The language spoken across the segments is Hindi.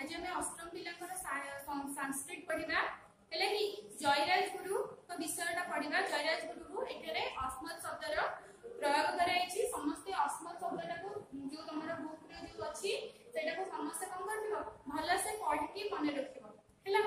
आज हमें अष्टम पिलांकर संस्कृत पढ़िबा हेले कि जयराज गुरु तो विषयटा पढ़िबा। जयराज गुरु एठारे अस्मत् शब्दर प्रयोग कराइछि। समस्त अस्मत् शब्दटा को जो तमरा बुक रे जो अछि सेटा को समस्त कोन करथिबो भलो से पढ़ि के मने रखिबो हैला।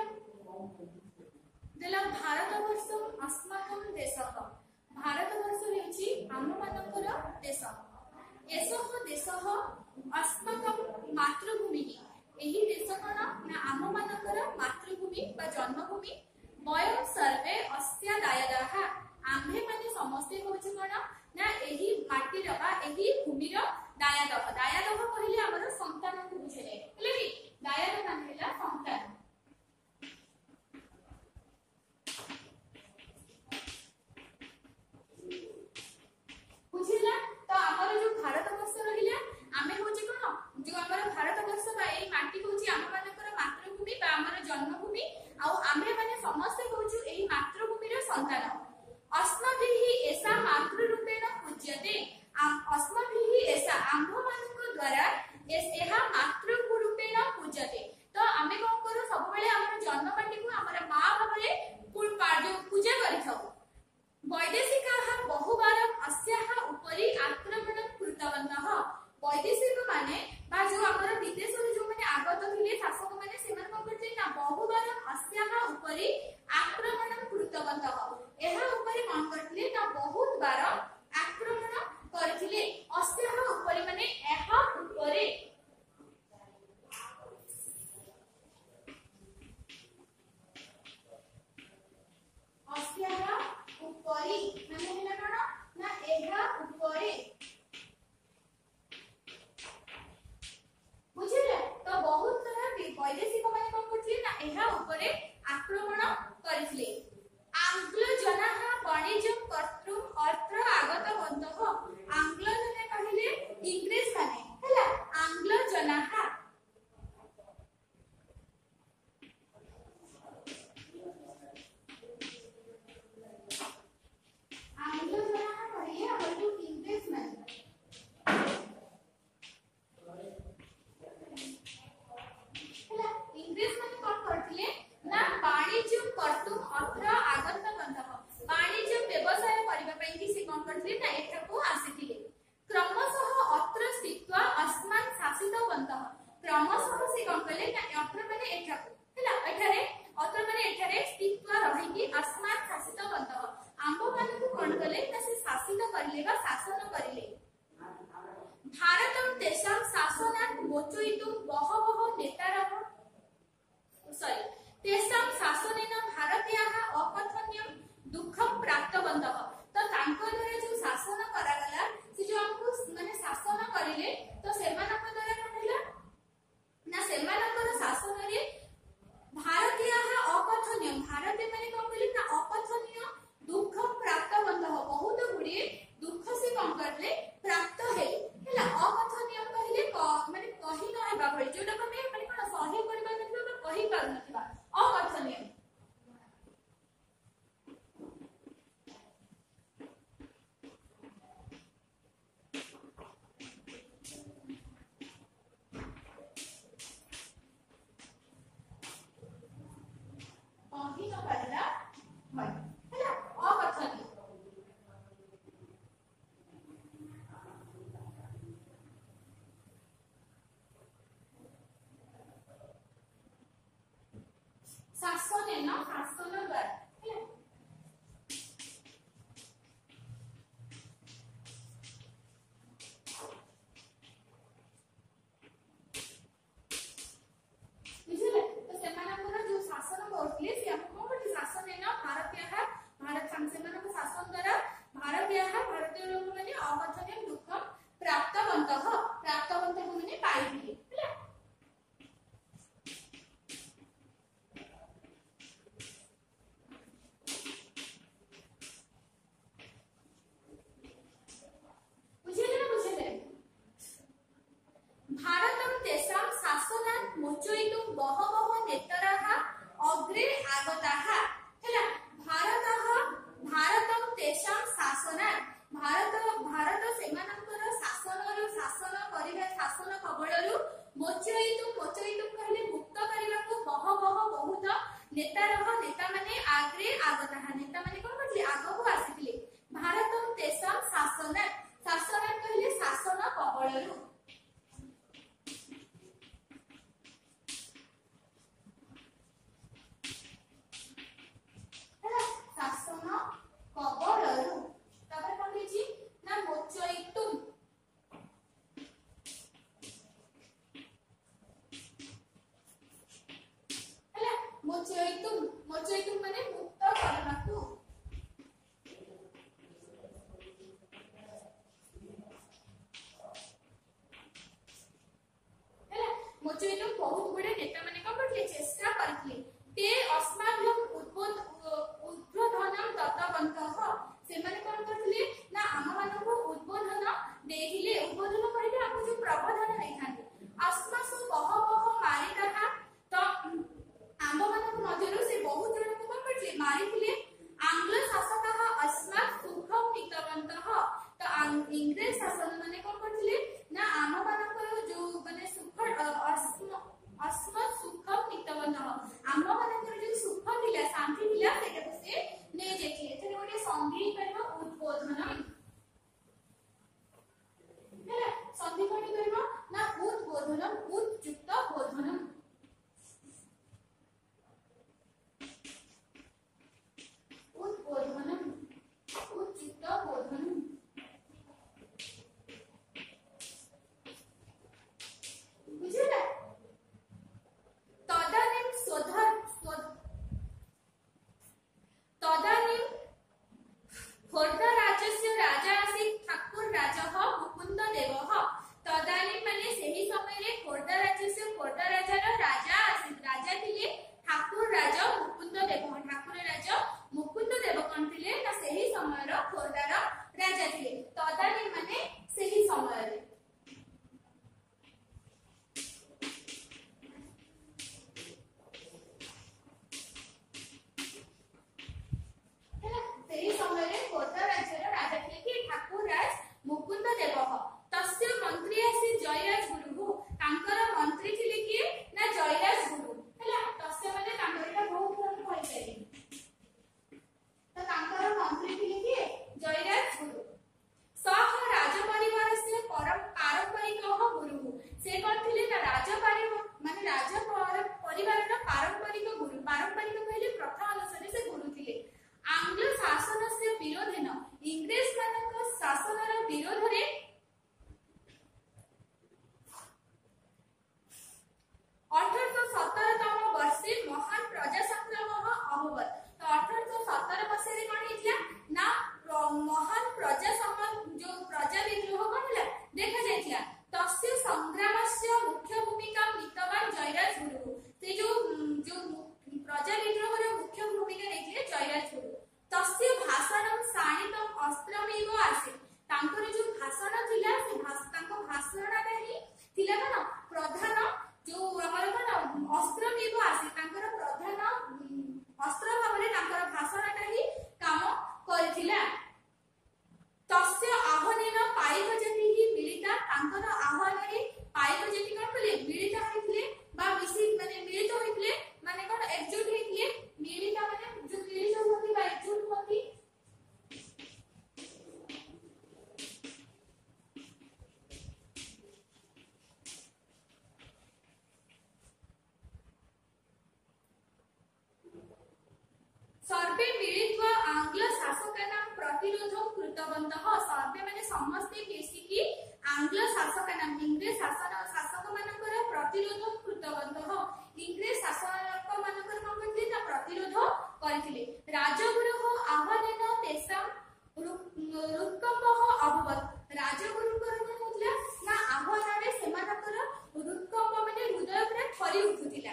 देला भारतवर्ष अस्माकं देशः। भारतवर्ष हेछि आम मानकर देश। एसह देशः अस्माकं मातृभूमि। एही देश कोन ना आम मानकर मातृभूमि बा जन्मभूमि। वयं सर्वे अस्या दायदाः। आम्भे माने समस्त होछि कोन ना एही माटी रा बा एही भूमि रा दायदाः। दायदाः कहिले हमर संतान को बुझेले हेले कि दायदाः माने होला संतान। बुझिला तो हमर जो भारतवर्ष रहिला आमे होछि कोन जो हमर भारतवर्ष बा एई माटी होछि आम मानकर मातृभूमि बा हमर जन्मभूमि। आ आमे माने समस्त होछु एई मातृभूमि रा संतान। अस्मभिः एषा मातृरूपेण पूज्यते। अस्मभिः एषा आम्भ मानक द्वारा एहा मातृरूपेण पूज्यते। तो आमे कोन करू सब बेले हमर जन्ममाटी को हमर मां भाबरे पूजा करिथाउ। वैदेशिकाः बहुवारं अस्याः उपरि आक्रमणं कृतवन्तः। वैदेशिक माने बा जो हमर विदेश रे जो माने आगत थिले शासक माने सेमान कोन करथिले ना बहुवारं अस्याः उपरि आक्रमणं कृतवन्तः। एहा उपरि कोन करथिले ना बहुत बार आक्रमण करथिले। अस्याः उपरि माने एहा उपरि अस्याः उपरि माने होला कोन ना एहा उपरि। बुझिले तो बहुत तरह वैदेशिक माने कोन करथिले ना एहा उपरे आक्रमण करथिले। आंग्ल जनाः वाणिज्य कर्तुम अत्र आगतवन्तः। आंग्ल जने कहिले इंग्लिश माने हैला। आंग्ल जनाः आंग्ल जनाः कहिले हमर इंग्लिश माने इंग्लिश माने कोन करथिले ना वाणिज्य कर्तुम अत्र आगतवन्तः। वाणिज्य व्यवसाय करिबा पई कि से कोन करथिले ना एठाको आसीथिले। क्रमशः अत्र स्थित्वा अस्मान् शासितवन्तः। क्रमशः से कोन कले ना अत्र माने एठाको हैला। एठारे अत्र माने एठारे स्थित्वा रहिकी अस्मान् शासितवन्तः। आम्भ मानकु कोन कले ना से शासित करिले बा शासन करिले। भारतं तेषां शासनात् मोचयितुं बहवः नेतारः तेषां शासनेन भारतीयाः अकथनीयं दुःखं प्राप्तवन्तः। तो तांको द्वारा जो शासन करागला से जो हमको माने शासन करिले तो सेमानक द्वारा कोन होला ना सेमानकर शासन रे भारतीयाः अकथनीयं भारतीय माने कोन कले ना अकथनीय दुःखं प्राप्तवन्तः। बहुत गुडी दुःख से कोन करले प्राप्त हे हैला। अकथनीय कहिले माने कहि न हेबा भଳି जोटा को माने कोन सही करबा नथिबा बा कहि पार नथिबा अकथनीय। कहि न पारला भଳି हैला अकथनीय। शासन है ना शासन द्वारा हैला। बुझिले तो सेमानकर जो शासन करथिले से हमको कोन शासन है ना भारतीयः भारत सेमानक शासन द्वारा भारतीयः भारतीय लोक माने अकथनीय दुःखं प्राप्तवन्तः। प्राप्तवन्तः माने पाइथिले हैला। भारतं तेषां शासनात् मोचयितुं बहवः नेतारः अग्रे आगताः हैला। भारतं तेषां शासनात् भारत सेमानकर शासन करिबा शासन कबळरू मोचयितुं कहले मुक्त କବଳରୁ ଶାସନ କବଳରୁ ତାପରେ କଣ ହେଇଛି ନା ମୋଚଇତୁମ ହେଲା ମୋଚଇତୁମ ମାନେ ମୁକ୍ତ କରିବାକୁ ହେଲା ମୋଚଇତୁମ ବହୁତ ଗୁଡେ ନେତା ମାନେ କଣ କରିଥିଲେ ଚେଷ୍ଟା କରିଥିଲେ ते अस्माभ्यम उद्बोधनम दत्तवन्तः ସେମାନେ କଣ କରିଥିଲେ ନା ଆମ ମାନଙ୍କୁ ଉଦ୍ବୋଧନ ଦେଇଥିଲେ ଉଦ୍ବୋଧନ କହିଲେ ଆମକୁ ଯୋଉ ପ୍ରବୋଧନ ଦେଇଥାନ୍ତି अस्मासु बहवः मारिताः ତ ଆମ ମାନଙ୍କ ମଧ୍ୟରୁ ସେ ବହୁତ ଜଣଙ୍କୁ କଣ କରିଥିଲେ ମାରିଥିଲେ ଆଙ୍ଗ୍ଲ ଶାସକः अस्मात् सुखं नीतवन्तः ତ ଇଂରେଜ ଶାସନ ମାନେ କଣ କରିଥିଲେ ନା ଆମ ମାନଙ୍କର ଯୋଉ ମାନେ ସୁଖ अस्मत् सुखं नीतवन्तः ଆମ ମାନଙ୍କର ଯୋଉ ସୁଖ ଥିଲା ଶାନ୍ତି ଥିଲା ସେଟାକୁ ସେ ନେଇ ଯାଇଥିଲେ ଏଥିରେ ଗୋଟେ ସଂଧି କରିବ ଉଦ୍ବୋଧନ ହେଲା ସଂଧି କଣ କରିବ ନା ଉଦ୍ବୋଧନ ଉଦ୍ଯୁକ୍ତ ବୋଧନ उद्बोधन उद्युक्त बोधन बुझिला तदानीं तदानीं खोर्धा राज्यस्य राजा आसीत् ठाकुर राजः मुकुंद देवः तदानीं माने सेही समय रे खोर्धा राज्यस्य खोर्धा राजार राजा आसीत् राजा थिले ठाकुर राजा मुकुंद देव ठाकुर राजा मुकुंद देव कोन थिले ना सेही समय रो खोर्धार राजा थिले तदानीं माने सेही समय रे ସେହି ସମୟରେ ଖୋର୍ଦ୍ଧା ରାଜ୍ୟର ରାଜା ଥିଲେ କି ଠାକୁର ରାଜ ମୁକୁନ୍ଦ ଦେବଃ ତସ୍ୟ ମନ୍ତ୍ରୀ ଆସି ଜୟରାଜ ଗୁରୁ ତାଙ୍କର ମନ୍ତ୍ରୀ ଥିଲେ କିଏ ନା ଜୟରାଜ ଗୁରୁ ହେଲା ତସ୍ୟ ମାନେ ତାଙ୍କର ଏଟା ବହୁତ ଥର କହିପାରିବେ ତ ତାଙ୍କର ମନ୍ତ୍ରୀ ଥିଲେ କିଏ ଜୟରାଜ ଗୁରୁ ସହ ରାଜ ପରିବାରस्य ପାରମ୍ପରିକଃ ଗୁରୁ ସେ କଣ ଥିଲେ ନା ମାନେ ରାଜ ପରିବାରର ପାରମ୍ପରିକ ଗୁରୁ ପାରମ୍ପରିକ କହିଲେ ପ୍ରଥା ଅନୁସାରେ ସେ ଗୁରୁ ଥିଲେ आंग्ल शासनस्य विरोधेन इंग्रेज मानक शासनर विरोधरे 1817 तम वर्षे महान प्रजा संग्राम अभवत तो 1817 वर्षे रे कोन हितला ना महान प्रजा जो प्रजा विद्रोह कोन हला देखा जायतिला तस्य संग्रामस्य मुख्य भूमिका नीतवान जयराज गुरु से जो प्रजा विद्रोहर मुख्य भूमिका नेथिले जयराज गुरु तस्य भाषणं साणितम अस्त्रमेव आसे तांकर जो भाषण थिला से तांको भाषणटा ही थिला ना प्रधान जो हमर कोन अस्त्रमेव आसे तांकर प्रधान अस्त्र भाबरे तांकर भाषणटा ही काम करथिला तस्य आह्वानेन पाइक जति ही मिलिता तांकर आह्वान रे पाइक जति कोन कले मिलित होइथिले बा मिसी माने मिलित होइथिले माने कोन एकजुट होइथिले मिलित माने जो मिलित होती बा एकजुट होती सर्वे मिलित्वा आंग्ल शासकानां प्रतिरोधं कृतवन्तः सर्वे माने समस्ते मिसिकी आंग्ल शासकानां इंग्रेज शासक मानकर प्रतिरोध कृतवन्तः इंग्रेज शासक मानकर कोन ना प्रतिरोध करथिले राजगुरुः आह्वानेन तेसां रुत्कम्पः अभवत् राजगुरुଙ୍କର कोन होतला ना आह्वाନରେ ସେମାନଙ୍କର रुत्कम्प माने हृदय पूरा थरी उठुथिला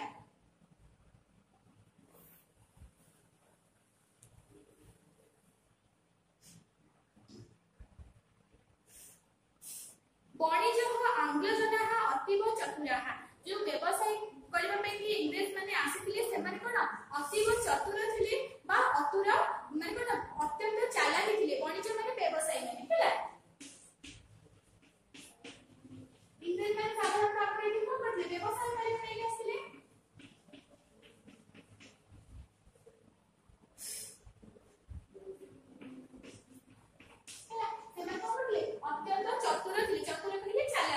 वाणिज्य आंग्लजनाः अतीव चतुराः जो व्यवसाय करबा पे कि इंग्रेज माने आसीथिले सेमाने कोन अतीव चतुर थिले बा अतुर माने कोन अत्यंत चालाकी थिले वाणिज्य माने व्यवसाय माने हैला इंग्रेज माने साधारण ऑपरेटिंग कोन करले व्यवसाय करे नै आसीले हैला सेमाने कोन करले अत्यंत चतुर थिले चतुर कहिले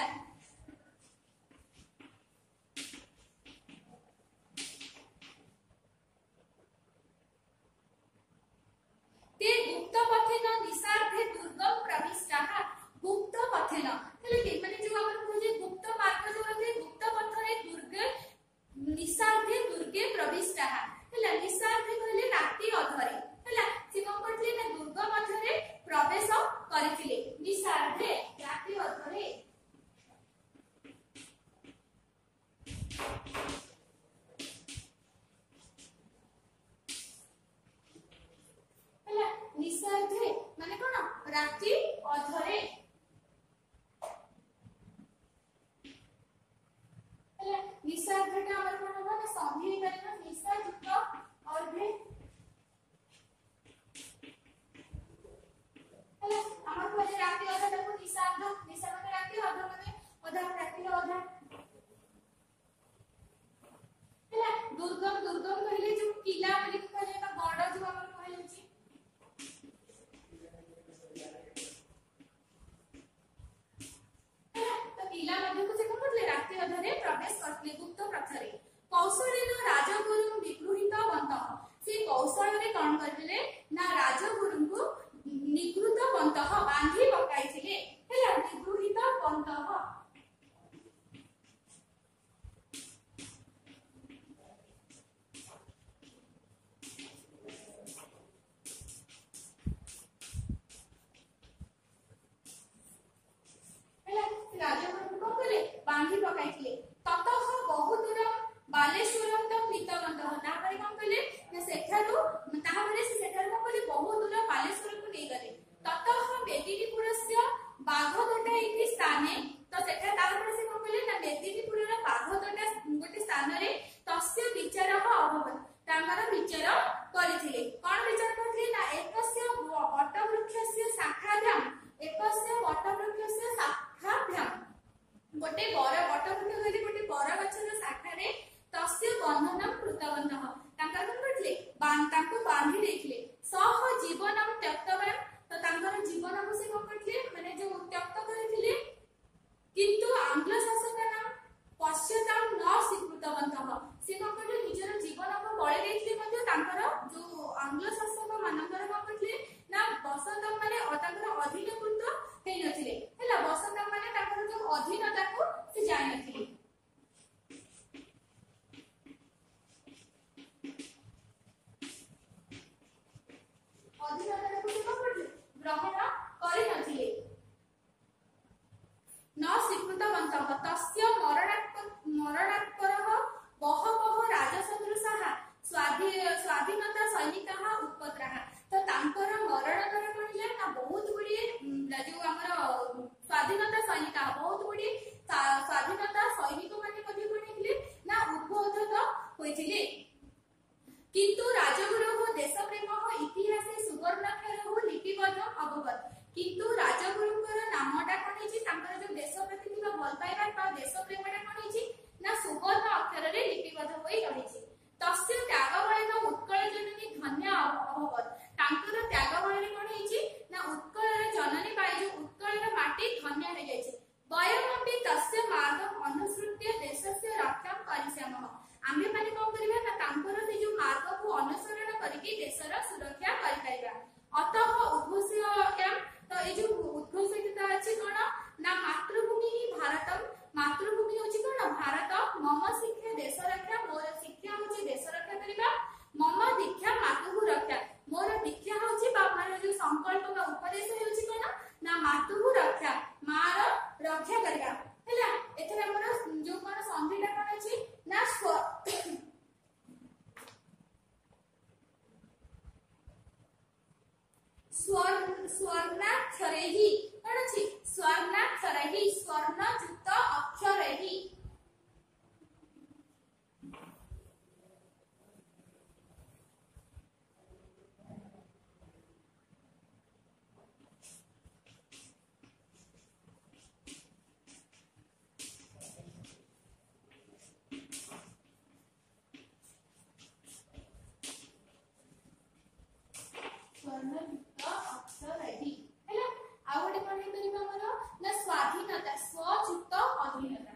କହିଥିଲେ ତତଃ ବହୁଦୂର ବାଲେଶ୍ୱରଂ ତ ପ୍ରୀତବନ୍ତଃ ତାପରେ କଣ କହିଲେ ନା ସେଠାରୁ ତାପରେ ସେ ସେଠାରୁ କଣ କହିଲେ ବହୁତ ଦୂର ବାଲେଶ୍ୱରକୁ ନେଇଗଲେ ତତଃ ମେଦିନୀପୁରସ୍ୟ ବାଘଦୋଟା ଇତି ସ୍ଥାନେ ତ ସେଠା ତାପରେ ସେ କଣ କହିଲେ ନା ମେଦିନୀପୁରର ବାଘଦୋଟା ଗୋଟେ ସ୍ଥାନରେ ତସ୍ୟ ବିଚାରଃ ଅଭବତ୍ ତାଙ୍କର ବିଚାର କରିଥିଲେ କଣ ବିଚାର କରିଥିଲେ ନା ଏକସ୍ୟ ବଟବୃକ୍ଷସ୍ୟ ଶାଖାଭ୍ୟାମ୍ ଗୋଟେ ବଟବୃକ୍ଷ କହିଲେ ଗୋଟେ ବର ଗଛର ଶାଖାରେ ତସ୍ୟ ବନ୍ଧନମ୍ କୃତବନ୍ତଃ ତାଙ୍କର କଣ କରିଥିଲେ ତାଙ୍କୁ ବାନ୍ଧି ଦେଇଥିଲେ ସହ ଜୀବନମ୍ ତ୍ୟକ୍ତବାନ୍ ତ ତାଙ୍କର ଜୀବନକୁ ସେ କଣ କରିଥିଲେ ମାନେ ଯୋଉ ତ୍ୟକ୍ତ କରିଥିଲେ କିନ୍ତୁ ଆଙ୍ଗ୍ଲ ଶାସକାନାଂ ପଶ୍ୟତାମ୍ ନ ସ୍ୱୀକୃତବନ୍ତଃ ସେ କଣ କରିଥିଲେ ନିଜର ଜୀବନକୁ ବଳି ଦେଇଥିଲେ ମଧ୍ୟ ତାଙ୍କର ଯୋଉ ଆଙ୍ଗ୍ଲ ଶାସକ ମାନଙ୍କର କଣ କରିଥିଲେ ନା ବସନ୍ତ ମାନେ ତାଙ୍କର ଅଧୀନକୃତ ହେଇନଥିଲେ ହେଲା ବସନ୍ତ ମାନେ ତାଙ୍କର ଯୋଉ ଅଧୀନତାକୁ ସେ ଜାଣିନଥିଲେ ଅଧୀନତାକୁ ସେ କଣ କରିଥିଲେ ଗ୍ରହଣ କରିନଥିଲେ न स्वीकृतवन्तः तस्य मरणात्परः बहवः राजसदृशाः स्वाधीनता सैनिकाः उत्पन्नाः तो तांकर मरण पर कोन जे ना बहुत गुडी जो हमर स्वाधीनता सैनिका बहुत गुडी स्वाधीनता सैनिक माने कथि कोनिले ना उद्बोधित होइथिले किंतु राजगुरुः देशप्रेमः इतिहासे सुवर्णाक्षरः लिपिबद्ध अभवत् किंतु राजगुरुଙ୍କର ନାମଟା କଣ ହେଇଛି ତାଙ୍କର ଯୋଉ ଦେଶ ପ୍ରତି ଥିବା ଭଲ ପାଇବା ବା ଦେଶ ପ୍ରେମଟା କଣ ହେଇଛି ନା ସୁବର୍ଣ୍ଣ ଅକ୍ଷରରେ ଲିପିବଦ୍ଧ ହୋଇ ରହିଛି ତସ୍ୟ ତ୍ୟାଗ ବଳେନ ଉତ୍କଳ ଜନନୀ ଧନ୍ୟ ଅଭବତ୍ ତାଙ୍କର ତ୍ୟାଗ ବଳରେ କଣ ହେଇଛି ନା ଉତ୍କଳର ଜନନୀ ବା ଯୋଉ ଉତ୍କଳର ମାଟି ଧନ୍ୟ ହୋଇ ଯାଇଛି ବୟମପି ତସ୍ୟ ମାର୍ଗଂ ଅନୁସୃତ୍ୟ ଦେଶସ୍ୟ ରକ୍ଷାଂ କରିଷ୍ୟାମଃ ଆମେ ମାନେ କଣ କରିବା ନା ତାଙ୍କର ସେ ଯୋଉ ମାର୍ଗକୁ ଅନୁସରଣ କରିକି ଦେଶର ସୁରକ୍ଷା କରିପାରିବା अतः उद्घोष्यम् तो ए जो उद्घोषित अछि कोन ना मातृभूमि ही भारतम मातृभूमि होछि कोन भारत मम शिक्षा देश रक्षा मोर शिक्षा होछि देश रक्षा करिबा मम दीक्षा मातृभू रक्षा मोर दीक्षा होछि बाबार जो संकल्प का उपदेश होछि कोन ना मातृभू रक्षा मार रक्षा करिबा हैला एथरा हमर जो कोन संधिटा कोन अछि ना स्वर्णाक्षरैहि कोन अछि स्वर्णाक्षरैहि स्वर्णयुक्त अक्षरैहि स्वर्णयुक्त अक्षरैहि हैला आ गोटे कोन हे परिबा हमर ना स्वाधीनता स्वयुक्त अधीनता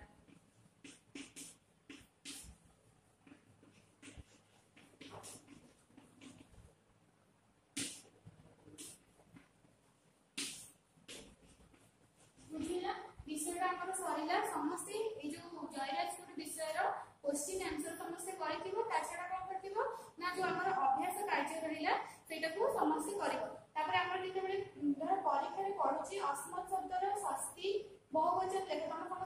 बुझिला विषयटा हमर सरिला समस्त ए जो जयराजपुर विषयर क्वेश्चन आंसर समस्त करिथिबो ता छडा कोन करथिबो ना जो हमर अभ्यास कार्य रहिला सेटाको समस्त करिवो तापर हमर जेते बेले धर परीक्षा रे पढुची अस्मत् शब्दर षष्ठी बहुवचन लेख तम